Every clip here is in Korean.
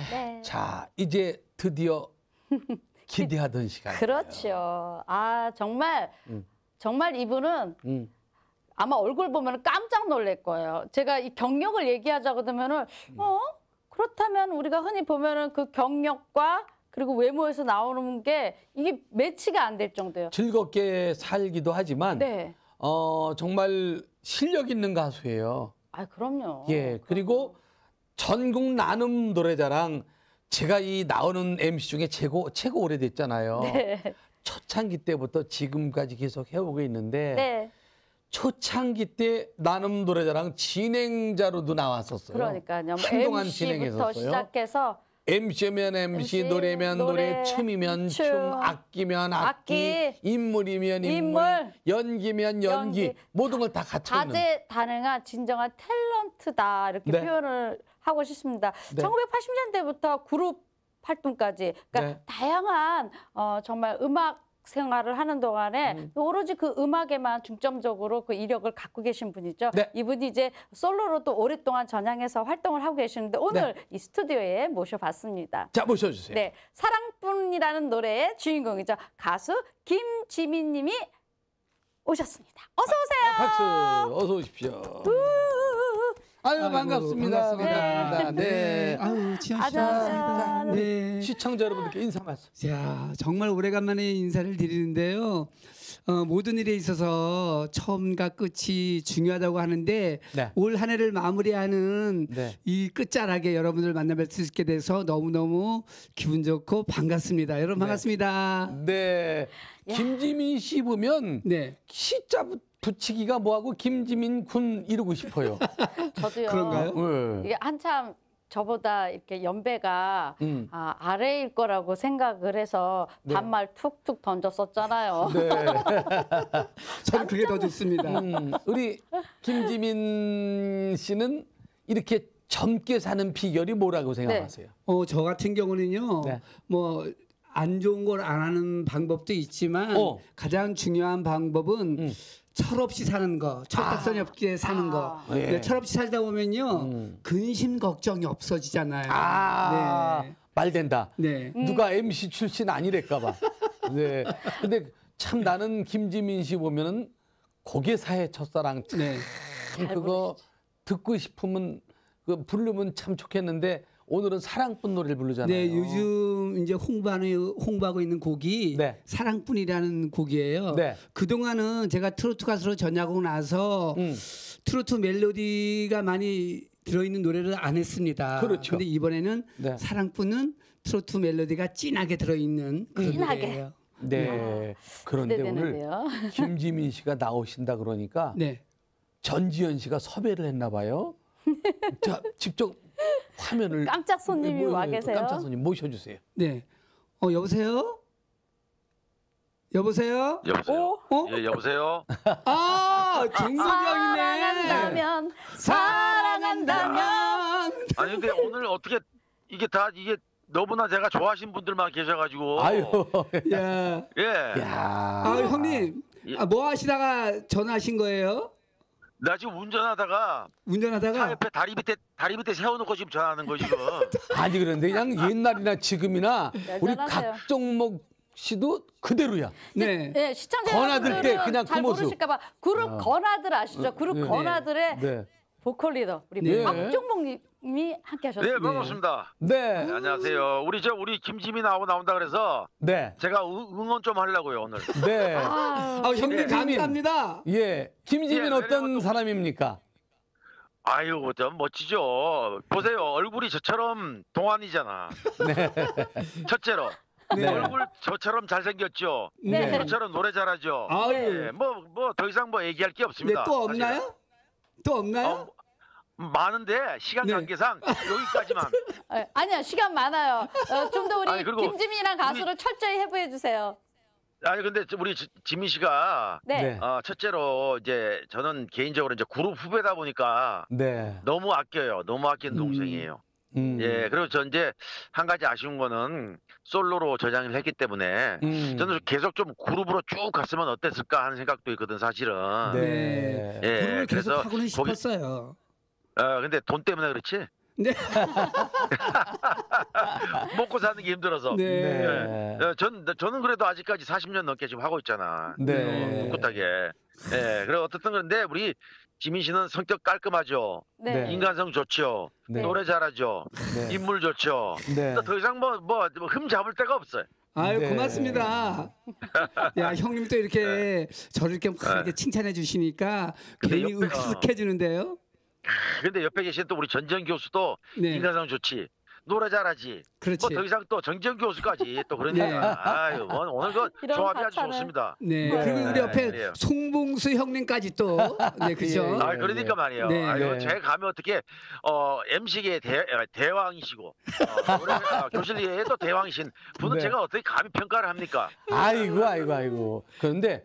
네. 자, 이제 드디어 기대하던 시간. 그렇죠. 아, 정말 정말 이분은 음. 아마 얼굴 보면 깜짝 놀랄 거예요. 제가 이 경력을 얘기하자고 하면은 그렇다면 우리가 흔히 보면은 그 경력과 그리고 외모에서 나오는 게 이게 매치가 안 될 정도예요. 즐겁게 살기도 하지만 네. 정말 실력 있는 가수예요. 아, 그럼요. 예. 그리고 전국 나눔 노래자랑 제가 이 나오는 MC 중에 최고 오래됐잖아요. 네. 초창기 때부터 지금까지 계속 해오고 있는데 네. 초창기 때 나눔 노래자랑 진행자로도 나왔었어요. 그러니까요. 한동안 MC부터 진행했었어요. 시작해서 MC면 MC, 노래면 노래, 춤이면 춤, 악기면 악기, 인물이면 인물, 연기면 연기, 모든 걸 다 갖춰 있는. 다재다능한 진정한 탤런트다 이렇게 네. 표현을 하고 싶습니다. 네. 1980년대부터 그룹 활동까지 그러니까 네. 다양한 정말 음악 생활을 하는 동안에 오로지 그 음악에만 중점적으로 그 이력을 갖고 계신 분이죠. 네. 이분이 이제 솔로로 또 오랫동안 전향해서 활동을 하고 계시는데 오늘 이 스튜디오에 모셔봤습니다. 자, 모셔주세요. 네, 사랑뿐이라는 노래의 주인공이죠. 가수 김지민 님이 오셨습니다. 어서 오세요. 박수, 어서 오십시오. 아유, 반갑습니다. 반갑습니다. 네. 아유, 지현 씨. 안녕하세요. 네. 시청자 여러분들께 인사 말씀. 자, 정말 오래간만에 인사를 드리는데요. 모든 일에 있어서 처음과 끝이 중요하다고 하는데 네. 올 한 해를 마무리하는 네. 이 끝자락에 여러분들 만나뵐 수 있게 돼서 너무너무 기분 좋고 반갑습니다. 여러분 반갑습니다. 네. 김지민 씨 보면 네. 시자 붙이기가 뭐하고 김지민 군 이루고 싶어요. 저도요. 그런가요? 네. 이게 한참 저보다 이렇게 연배가 아래일 거라고 생각을 해서 반말 툭툭 던졌었잖아요. 네. 저는 그게 더 좋습니다. 우리 김지민 씨는 이렇게 젊게 사는 비결이 뭐라고 생각하세요? 저 같은 경우는요. 네. 뭐 안 좋은 걸 안 하는 방법도 있지만 가장 중요한 방법은 철없이 사는 거, 철딱선이 없게 사는 거. 예. 네, 철없이 살다 보면요, 근심 걱정이 없어지잖아요. 네. 말 된다. 네. 누가 MC 출신 아니랄까봐. 네. 근데 참 나는 김지민 씨 보면은 고개사의 첫사랑 참 네. 그거 듣고 싶으면 그 부르면 참 좋겠는데 오늘은 사랑뿐 노래를 부르잖아요. 네, 요즘 이제 홍보하고 있는 곡이 네. 사랑뿐이라는 곡이에요. 네. 그동안은 제가 트로트 가수로 전향하고 나서 트로트 멜로디가 많이 들어있는 노래를 안 했습니다. 그렇죠. 근데 이번에는 네. 사랑뿐은 트로트 멜로디가 진하게 들어있는 그런 진하게. 노래예요. 네. 그런데 기대되는데요. 오늘 김지민 씨가 나오신다 그러니까 네. 전지현 씨가 섭외를 했나 봐요. 자, 직접 화면을 깜짝 손님이 와 계세요. 깜짝 손님 모셔주세요. 네. 여보세요? 여보세요? 여보세요. 어? 예, 여보세요. 아, 정석영이네. 사랑한다면 사랑한다면 아니 근데 오늘 어떻게 이게 너무나 제가 좋아하시는 분들만 계셔가지고. 아유, 야. 예. 야, 형님. 뭐 하시다가 전화하신 거예요? 나 지금 운전하다가 차 운전하다가? 옆에 다리 밑에 세워놓고 지금 전화하는 거 지금. 아니 그런데 그냥 옛날이나 지금이나 우리 여전하세요. 각종목 씨도 그대로야. 네. 네, 시청자 건아들 때 여러분들은 그냥 그 잘 모습. 모르실까봐 그룹 건아들 아시죠? 그룹 네. 건아들의 네. 보컬 리더 우리 네. 박종목님이 함께 하셨습니다. 네, 반갑습니다. 네. 네, 안녕하세요. 우리 김지민 나온다 그래서 네. 제가 응원 좀 하려고요 오늘. 네. 형님 예. 감사합니다. 예. 김지민 예, 어떤 그리고 또- 사람입니까? 아유, 좀 멋지죠. 보세요, 얼굴이 저처럼 동안이잖아. 첫째로. 네. 얼굴 저처럼 잘생겼죠. 네. 저처럼 노래 잘하죠. 아유. 예, 뭐 더 이상 뭐 얘기할 게 네, 없습니다. 또 없나요? 또 없나요? 많은데 시간 네. 관계상 여기까지만. 아니요, 시간 많아요. 좀 더 우리 아니, 그리고 김지민이랑 가수를 철저히 해부해 주세요. 아니 근데 우리 지민 씨가 네. 네. 첫째로 이제 저는 개인적으로 이제 그룹 후배다 보니까 네. 너무 아껴요. 너무 아끼는 동생이에요. 예, 그리고 저 이제 한 가지 아쉬운 거는 솔로로 전향을 했기 때문에 저는 계속 좀 그룹으로 쭉 갔으면 어땠을까 하는 생각도 있거든 사실은. 네. 예, 그룹을 계속 그래서 하고는 싶었어요. 근데 돈 때문에 그렇지. 네. 먹고 사는 게 힘들어서. 네. 예. 저는 그래도 아직까지 40년 넘게 지금 하고 있잖아. 네. 꿋꿋하게. 예. 그래 어떻든 그런데 우리 지민 씨는 성격 깔끔하죠. 네. 인간성 좋죠. 네. 노래 잘하죠. 네. 인물 좋죠. 네. 더 이상 흠 잡을 데가 없어요. 아유 네. 고맙습니다. 야 형님 또 이렇게 저를 이렇게 막 이렇게 칭찬해 주시니까 근데 괜히 옆에- 익숙해지는데요. 근데 옆에 계신 또 우리 전지현 교수도 네. 인간성 좋지. 노래 잘하지. 그렇지. 더 이상 또 정지현 교수까지 또 그러니까 네. 아유 오늘 그 이런 조합이 아주 과찬을. 좋습니다. 네. 네. 그리고 우리 옆에 그래요. 송봉수 형님까지 또 네, 그죠? 예, 예. 아 그러니까 말이에요. 네. 아유 네. 제가 가면 어떻게 MC계의 대왕이시고 노래 교실리의 또 대왕이신 분은 네. 제가 어떻게 감히 평가를 합니까? 아이고. 그런데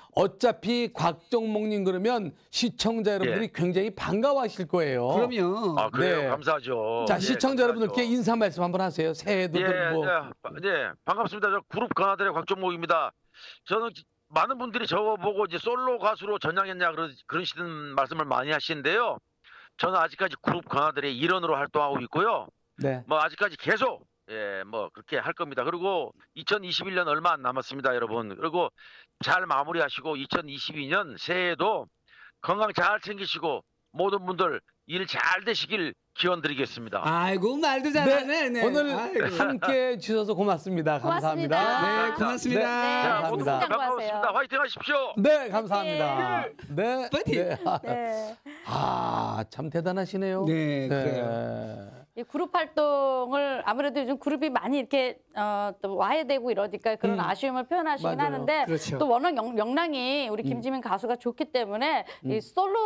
어차피 곽정목님 그러면 시청자 여러분들이 굉장히 반가워하실 거예요. 그럼요. 아 그래요. 네. 감사하죠. 자, 예, 시청자 여러분들께 감사하죠. 인사 말씀 한번 하세요. 새해도 뭐. 네, 반갑습니다. 저 그룹 강아들의 곽종목입니다. 저는 많은 분들이 저보고 이제 솔로 가수로 전향했냐 그러시는 말씀을 많이 하시는데요. 저는 아직까지 그룹 강아들의 일원으로 활동하고 있고요. 네. 뭐 아직까지 계속 그렇게 할 겁니다. 그리고 2021년 얼마 안 남았습니다, 여러분. 그리고 잘 마무리하시고 2022년 새해에도 건강 잘 챙기시고 모든 분들 일 잘 되시길 기원드리겠습니다. 아이고 말도 잘하네. 네. 오늘 아이고. 함께 주셔서 고맙습니다. 고맙습니다. 감사합니다. 네, 고맙습니다. 네. 자, 감사합니다. 모두 감사합니다. 반갑습니다. 화이팅 하십시오. 네, 감사합니다. 네. 파이팅! 네. 아, 참 대단하시네요. 네, 그래요. 이 그룹 활동을 아무래도 요즘 그룹이 많이 이렇게 또 와해되고 이러니까 그런 아쉬움을 표현하시긴 맞아요. 하는데 그렇죠. 또 워낙 명랑이 우리 김지민 가수가 좋기 때문에 이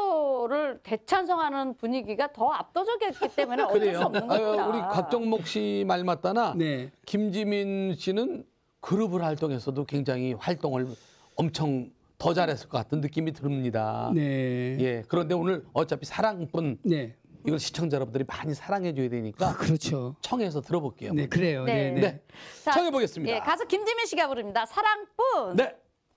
솔로를 대찬성하는 분위기가 더 압도적이었기 때문에 어쩔 수 그래요. 없는 겁니다. 우리 곽정목 씨 말 맞다나 네. 김지민 씨는 그룹을 활동해서도 굉장히 활동을 엄청 더 잘했을 것 같은 느낌이 듭니다. 네. 예. 그런데 오늘 어차피 사랑뿐 네. 이걸 시청자 여러분들이 많이 사랑해 줘야 되니까 아, 그렇죠. 청해서 들어볼게요. 네, 그래요. 네. 네. 네. 자, 청해 보겠습니다. 예, 가수 김지민 씨가 부릅니다. 사랑뿐. 네.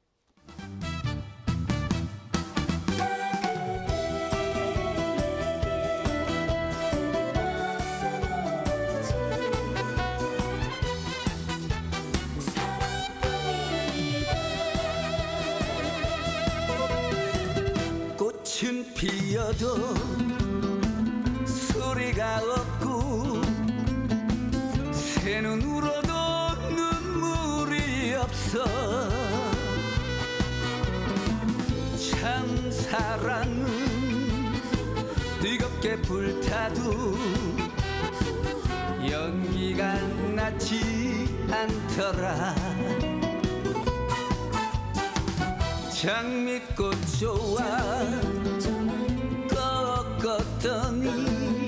꽃은 피어도 소리가 없고 새는 울어도 눈물이 없어 참 사랑은 뜨겁게 불타도 연기가 나지 않더라 장미꽃 좋아 꺾었더니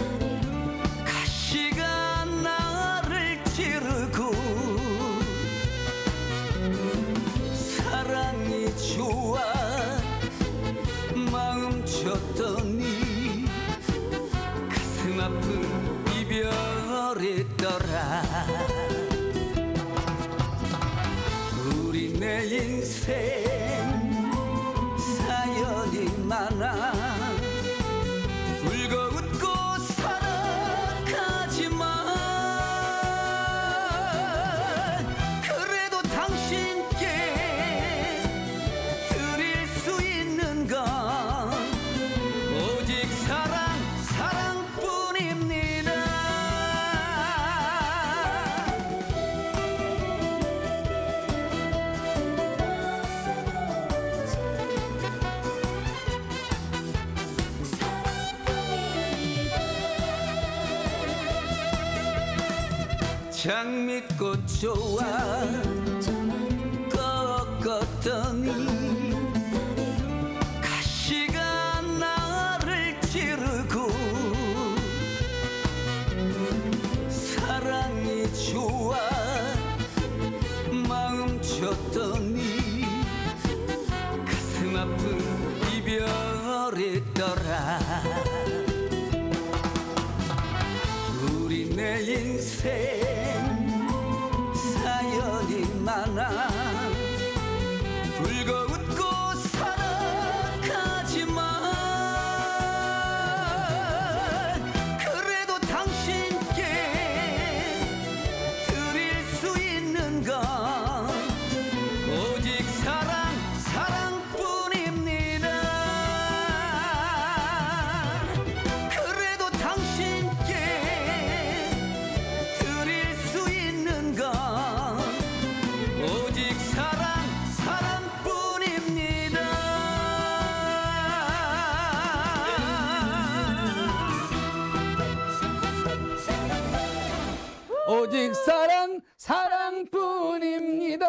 가시가 나를 찌르고 사랑이 좋아 마음 쳤더니 가슴 아픈 이별이더라 우리 내 인생 사연이 많아 울고 웃고 살아가지만 그래도 당신께 드릴 수 있는 건 오직 사랑뿐입니다 장미꽃 좋아 꺾었더니 가시가 나를 찌르고 사랑이 좋아 마음 쳤더니 가슴 아픈 이별이더라 우리 내 인생 사연이 많아 울고 웃고 살아가지만 그래도 당신께 오직 사랑 사랑뿐입니다.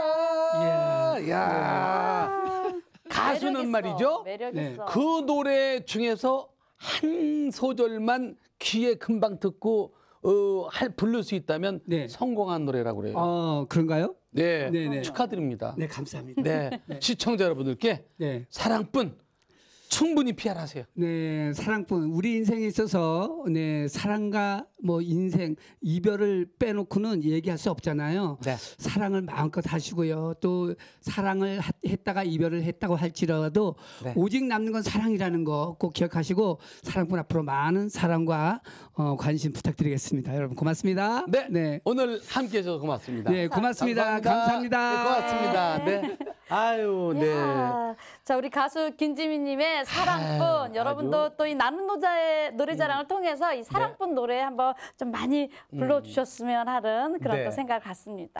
야. 가수는 말이죠. 매력 네. 있어. 그 노래 중에서 한 소절만 귀에 금방 듣고 부를 수 있다면 네. 성공한 노래라고 그래요. 그런가요? 네, 네네. 축하드립니다. 네, 감사합니다. 네, 시청자 여러분들께 네. 사랑뿐 충분히 PR하세요. 네, 사랑뿐 우리 인생에 있어서 네, 사랑과 뭐 인생 이별을 빼놓고는 얘기할 수 없잖아요. 네. 사랑을 마음껏 하시고요. 또 사랑을 했다가 이별을 했다고 할지라도 네. 오직 남는 건 사랑이라는 거 꼭 기억하시고 사랑뿐 앞으로 많은 사랑과 관심 부탁드리겠습니다. 여러분 고맙습니다. 네, 오늘 함께해 주셔서 고맙습니다. 네, 고맙습니다. 감사합니다. 네, 고맙습니다. 네, 아유, 네. 이야, 자, 우리 가수 김지민님의 사랑뿐. 여러분도 또 이 나는 노래자랑을 통해서 이 사랑뿐 노래 한번 좀 많이 불러주셨으면 하는 그런 네. 또 생각을 갖습니다.